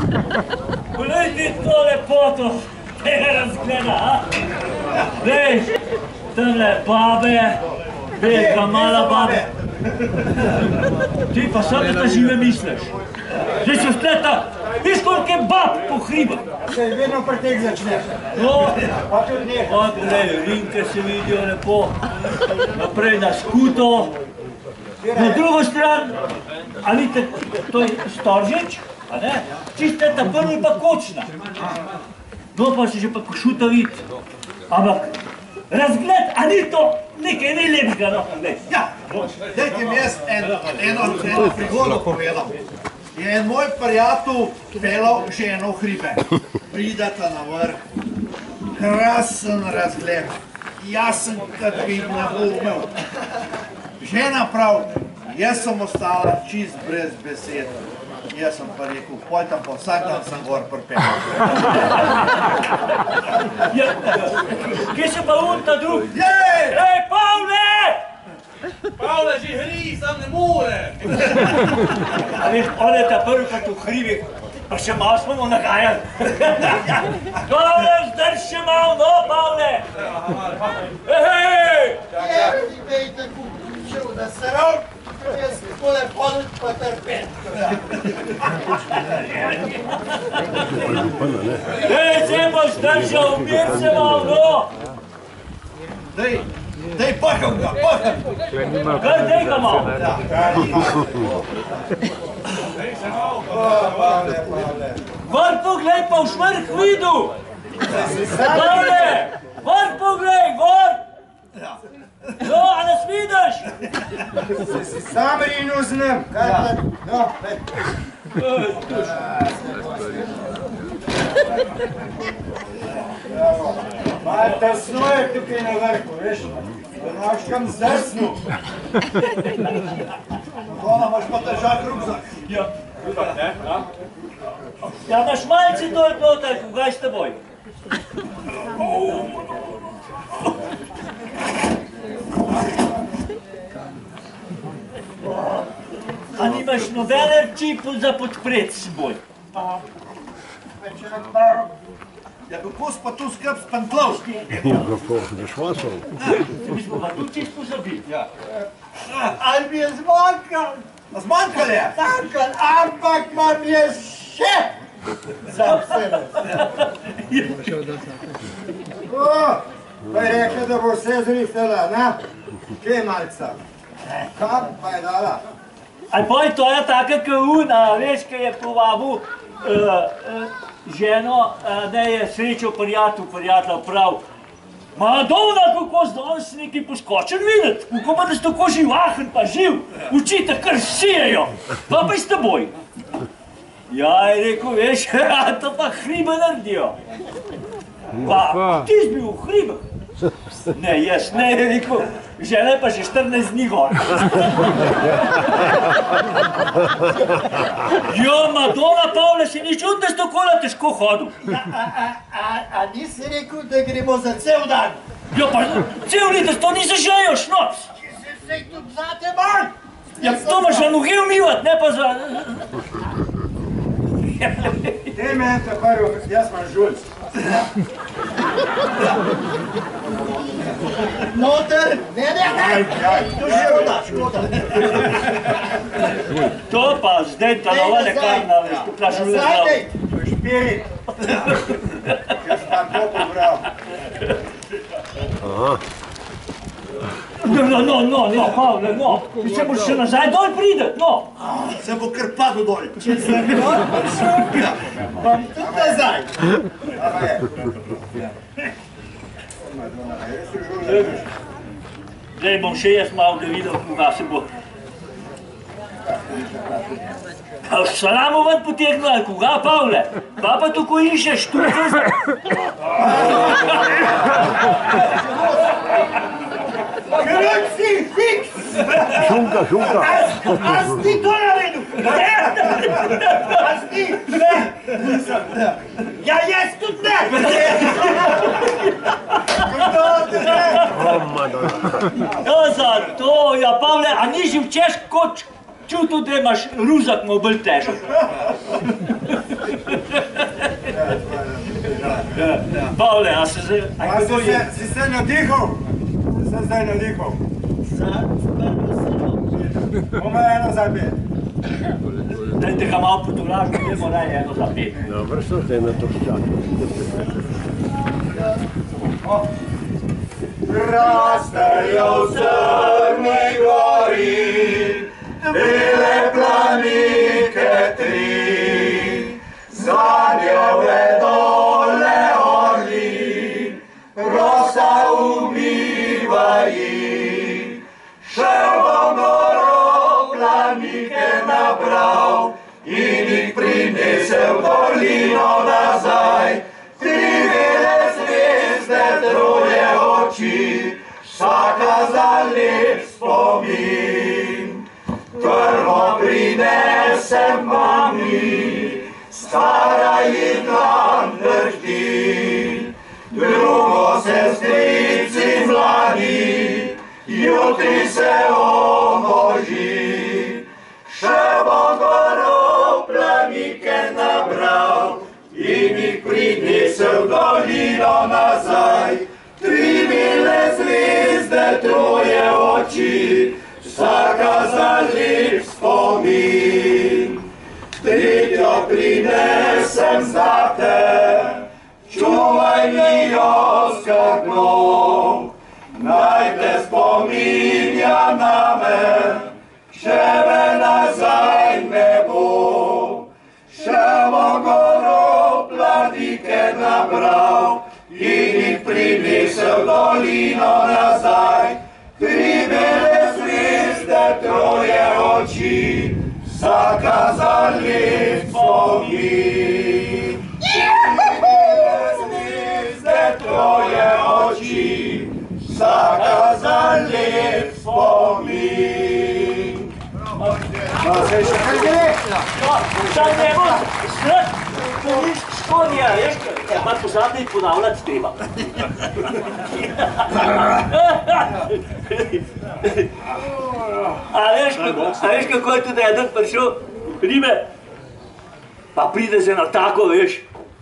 Poglej ti to lepoto tega razgleda, a? Veš, tamle babe, velika mala babe. Ti pa samo da žive misliš. Zdaj se spleta, viš koliko je bab po hribu. Se vedno pri teh začneš. No, Pa tudi nekaj. poglej, rinke se vidijo lepo, naprej na skuto. Na drugo stran, a vidite, to je Storžič, a ne? Čiste ta prvi pa Kočna. No, pa se že pa Košuta vidi. Ampak, razgled, a ni to nekaj lepega, no? Ja, dajte mi jaz eno prigodo povedal. Je en moj prijatelj pelal ženo v hribe. Pridata na vrh. Krasen razgled. Jasen, kad bi ne bo umel. Žena prav, jaz sem ostala čist brez besed. Jaz sem pa rekel, poj tam pa vsak dan sem gor pripelal. Kje se pa ta drug? Jej! Ej, Pavle! Pavle že hri, sam ne more. A veš, on je ta prvi kot v hribih, pa še malo smo mu nagajali. Pavle, zdrž še malo, no, Pavle! Hej! Dejte, kupičev, da se rok, jaz takole hodit pa trpet. Hej, zdaj boš držal, mir se malo, no! Dej, paham ga, paham! Kar dej ga malo! Gor poglej, pa v švrh vidu! Pavle! Gor poglej, gor! No, a nas vidiš? Sam rinu z njim. No, malo tesno je tukaj na vrhu, veš? Da imaš kam zdrsnu. Hvala, imaš pa težak rukzak. Ja, imaš malce to je bilo tako, kaj s teboj? A nimaš nobene čipu za podpret s seboj? Ja, kako si pa tu skrb spantlov? Kako, da švasal? Mi smo pa tu čist pozabili. Ali mi je zmanjkal? Zmanjkal je? Zmanjkal, ampak vam je še za sebe. Pa je rekla, da bo vse zrihtala, ne? Kje je malca? Kam pa je dala? Aj poj, to je taka kauna, veš, kaj je povabil ženo, da je srečal prijatelja prav. Madonna, kako danes nekaj poskočen videti, kako pa da si tako živahen pa živ, očita kar sijejo, pa pa s teboj. Ja, je rekel, veš, to pa hribe naredijo. Pa, ti si bil v hribah. Ne, jaz ne, je rekel, žena je pa že 14 dni gor. Jo, Madonna, Pavle, se ni čud, da si takole težko hodil. A nisi rekel, da gremo za cel dan? Jo, pa cel letos to ni zažejo, šnops. Če se vsej tudi zate manj! Ja, to moraš za noge umivat, ne pa za... Dej meni ta prvo, jaz imam žulc. Noter! Ne, to škoda. To pa zdaj ta nova lekarna, veš, ko plašam le zdrav. To je špirit. Ker sem tako pobral. No, Pavle, no. Ti se boš še nazaj dol prideti, no. Se bo kar padel dol. Če sem dol prišel, bom tudi nazaj. Zdaj bom še jaz malo da videl, koga se bo. A v salamu ven potegnil, ali koga, Pavle? Pa pa tako iščeš, tu se... Krok si, fiks! Šunka. A si ti to naredil? A si ti? Ne. Ja, jaz tudi ne. Kdo te ne? Ja, zato, ja, Pavle, a ni že včeš kot čutil, da imaš ruzak mu bolj težak? Pavle, a se zdaj... A si se nadihal? Si se zdaj nadihal? Bomo eno za pet. Dajte ga malo potolažiti, gremo naj eno za pet. Dobro, so te na to ščaki. Rastejo v Crni gori, bele planike tri, zanjove dole orli, rosa umiva jih. Še bom goro planike nabral in jih prinesel v dolino nazaj. Tri bele zvezde, troje oči, vsaka za lep spomin. Prvo prinesem mami, stara ji dlan drhti, drugo sestrici mladi, jutri se omoži. Še bom goro planike nabral in jih prinesel v dolino nazaj. Tri bele zvezde, troje oči, vsaka za lep spomin. Tretjo prinesem zate, čuvaj mi jo skrbno, naj te spominja name, še me nazaj ne bo. Še bom goro planike nabral in jih prinesel v dolino nazaj. Tri bele zvezde, troje oči, vsaka za lep spomin. Tri bele zvezde, troje oči, vsaka za lep spomin. Sam ne bo, to ni škodija, veš, pa pozadnji ponavljati treba. A veš, kako je tudi eden prišel ribe, pa pride z eno tako, veš,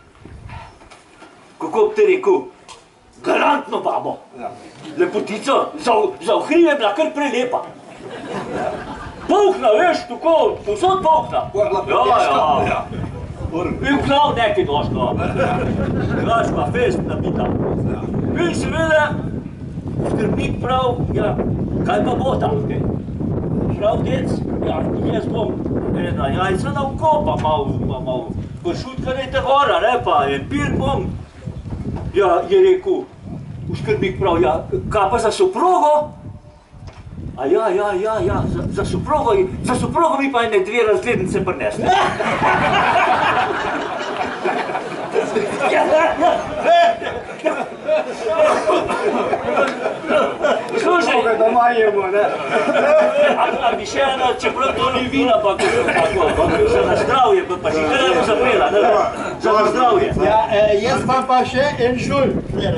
kako bi te rekel, galantno babo, lepotico, za ohrive bila kar prelepa. Puhna, veš, tako, povsod puhna. Ja. In vklav nekaj došlo. Dražba, fest nabita. In seveda, skrbnik prav, ja, kaj pa bo tam? Prav, dec, ja, jaz bom ena jajca na oko, pa malo pošutkanejte gora, ne, pa en pir bom. Ja, je rekel, skrbnik prav, ja, kaj pa za soprogo? A ja, za soprogo mi pa ene dve razglednice prinesli. Slušaj, doma jemo, ne? a bi še ena, čeprav to ni vina, pa za na zdravje, pa si kar eno zapela, ne? Za na zdravje. Ja, jaz imam pa še en žulj.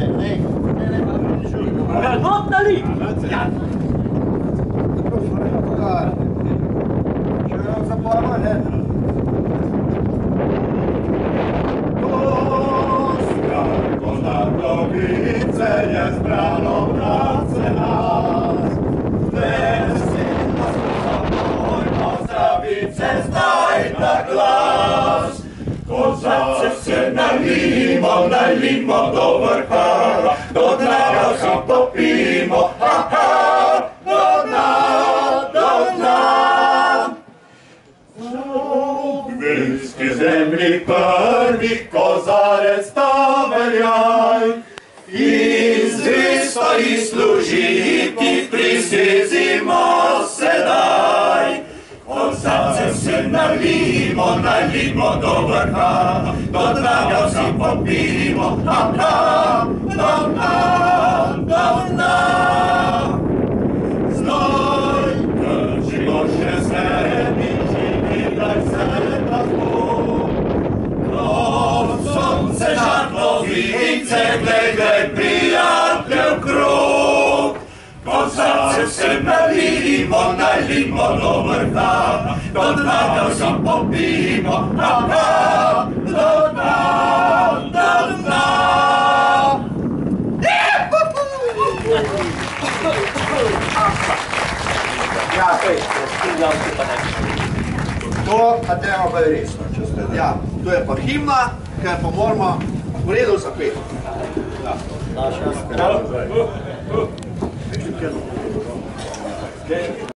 Not nali. Če vam zapojamo, ne? Novice je zbrano bratce nas, vesela so zapojmo zdravice zdaj na glas. Kozarce se nalijmo do vrha, do dna vsi popimo, do dna. V vinski zemlji prvi kozarec ta veljaj, in zvesto jih služiti prisezimo sedaj. Kozarce se nalijmo do vrha, do dna vsi popimo, do dna. Zdaj krčimo še sebi, daj se nas bo. Sonce žarno vince, glej, prijatelj krog. Kozarce se nalijmo do vrha, do dna vsi popimo, do dna. Ja, to pa dajmo bolj resno, če ste. Ja, to je pa himna, ker pa moramo v redu zapeti. Ja.